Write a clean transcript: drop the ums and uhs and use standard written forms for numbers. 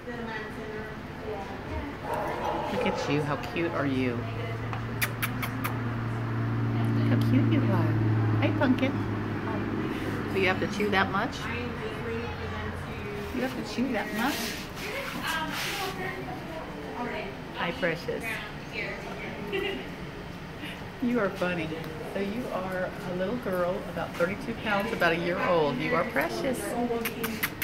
Look at you. How cute are you? Look how cute you are. Hey, Pumpkin. So you have to chew that much? You have to chew that much? Hi, Precious. You are funny. So you are a little girl, about 32 pounds, about a year old. You are precious.